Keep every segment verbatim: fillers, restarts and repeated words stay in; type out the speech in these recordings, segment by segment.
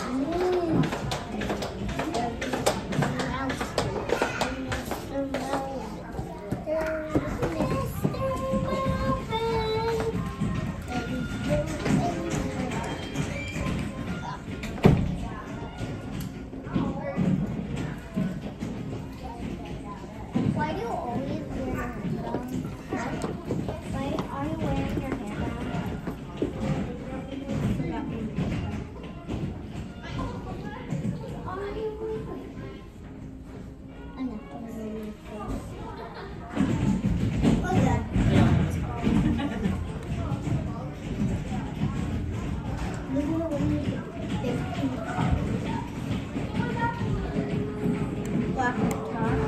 Why do you always wear your headphones? Why are you wearing your headphones? I'm not going to ruin your face. What's that? Look at the one you get. Black and dark.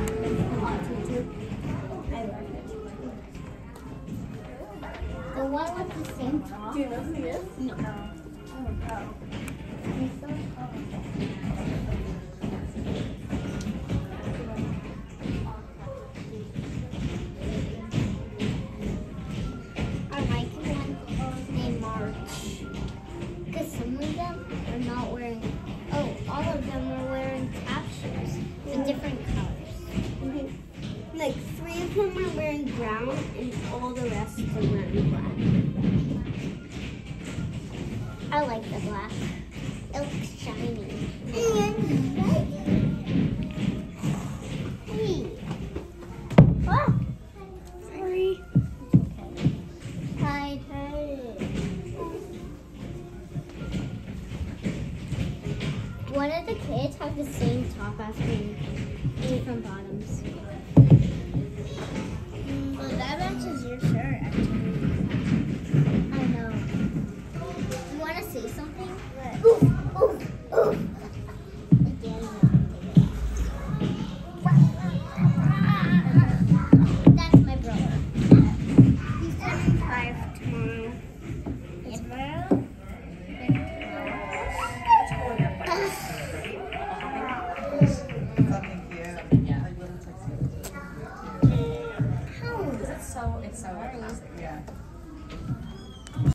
The one with the same top? Do you know who he is? No. Oh, wow. He's so tall. I like the one named March. Because some of them are not wearing, oh, all of them are wearing tap shoes with different colors. Okay. Like three of them are wearing brown and all the rest are wearing black. I like the black. It looks shiny. And Hey. Oh, sorry. hi. Hey. One of the kids have the same top as me, different bottoms. Well, that matches your shirt, actually. I know. You want to say something? What? Oof, oof, oof. Again. That's my brother. He's turning five tomorrow. Yes. Tomorrow? So it's so yeah.